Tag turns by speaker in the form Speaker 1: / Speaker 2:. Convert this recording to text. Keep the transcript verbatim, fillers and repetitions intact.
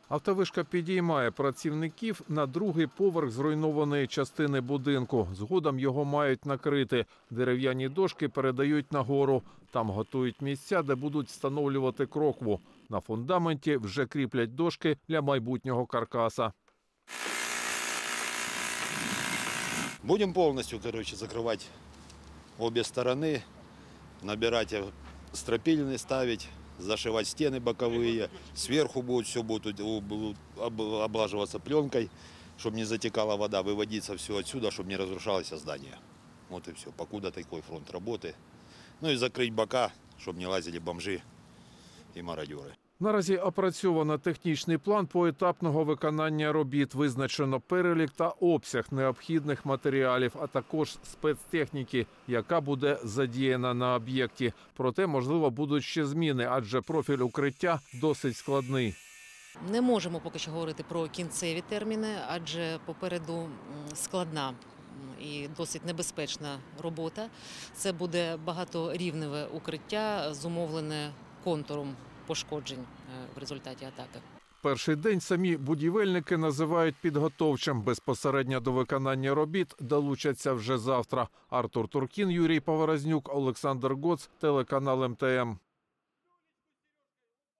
Speaker 1: Автовишка підіймає працівників на другий поверх зруйнованої частини будинку. Згодом його мають накрити. Дерев'яні дошки передають нагору. Там готують місця, де будуть встановлювати крокву. На фундаменті вже кріплять дошки для майбутнього каркаса.
Speaker 2: Будем полностью, короче, закрывать обе стороны, набирать стропильные, ставить, зашивать стены боковые. Сверху будет все будет, будут облаживаться пленкой, чтобы не затекала вода, выводиться все отсюда, чтобы не разрушалось здание. Вот и все. Покуда такой фронт работы. Ну и закрыть бока, чтобы не лазили бомжи и мародеры.
Speaker 1: Наразі опрацьовано технічний план поетапного виконання робіт. Визначено перелік та обсяг необхідних матеріалів, а також спецтехніки, яка буде задіяна на об'єкті. Проте, можливо, будуть ще зміни, адже профіль укриття досить складний.
Speaker 3: Не можемо поки що говорити про кінцеві терміни, адже попереду складна і досить небезпечна робота. Це буде багаторівневе укриття, зумовлене контуром пошкоджень в результаті атаки.
Speaker 1: Перший день самі будівельники називають підготовчим. Безпосередньо до виконання робіт долучаться вже завтра. Артур Туркін, Юрій Поворознюк, Олександр Гоц, телеканал ем те ем.